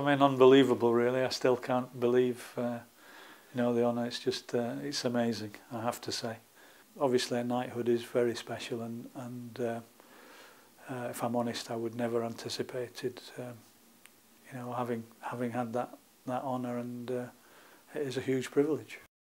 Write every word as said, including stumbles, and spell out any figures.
I mean, unbelievable really. I still can't believe uh, you know, the honour. It's just, uh, it's amazing, I have to say. Obviously a knighthood is very special, and, and uh, uh, if I'm honest, I would never anticipated um, you know, having, having had that, that honour, and uh, it is a huge privilege.